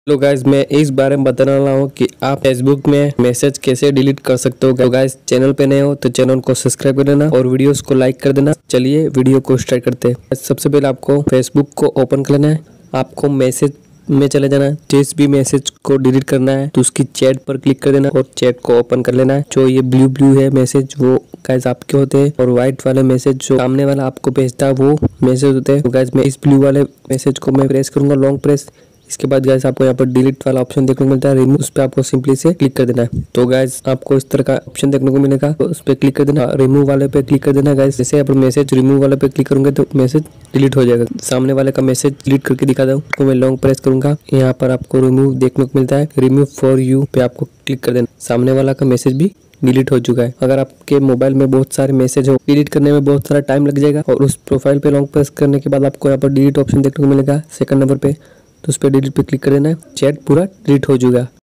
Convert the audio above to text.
तो गाइज मैं इस बारे में बताने वाला हूँ कि आप फेसबुक में मैसेज कैसे डिलीट कर सकते हो। तो गाइज चैनल पे नए हो तो चैनल को सब्सक्राइब कर देना और वीडियोस को लाइक कर देना। चलिए वीडियो को स्टार्ट करते हैं। सबसे पहले आपको फेसबुक को ओपन कर लेना है। आपको मैसेज में चले जाना है। जिस भी मैसेज को डिलीट करना है तो उसकी चैट पर क्लिक कर देना और चैट को ओपन कर लेना है। जो ये ब्लू है मैसेज वो गाइज आपके होते हैं और व्हाइट वाले मैसेज जो सामने वाला आपको भेजता है वो मैसेज होते हैं। तो गाइज मैं इस ब्लू वाले मैसेज को मैं प्रेस करूंगा, लॉन्ग प्रेस। इसके बाद गाइस आपको यहाँ पर डिलीट वाला ऑप्शन देखने को मिलता है, रिमूव। उस पर आपको सिंपली से क्लिक कर देना है। तो गाइस आपको इस तरह का ऑप्शन देखने को मिलेगा, तो उस पर क्लिक कर देना। रिमूव वाले पे क्लिक कर देना गाइस। जैसे आप मैसेज रिमूव वाले पे क्लिक करूंगे तो मैसेज डिलीट हो जाएगा। सामने वाले का मैसेज डिलीट करके दिखा दूँ तो मैं लॉन्ग प्रेस करूंगा, यहाँ पर आपको रिमूव देखने को मिलता है। रिमूव फॉर यू पे आपको क्लिक कर देना। सामने वाला का मैसेज भी डिलीट हो चुका है। अगर आपके मोबाइल में बहुत सारे मैसेज हो, डिलीट करने में बहुत सारा टाइम लग जाएगा और उस प्रोफाइल पे लॉन्ग प्रेस करने के बाद आपको यहाँ पर डिलीट ऑप्शन देखने को मिलेगा सेकंड नंबर पे, तो उस पर डिलीट पे क्लिक कर देना है। चैट पूरा डिलीट हो जाएगा।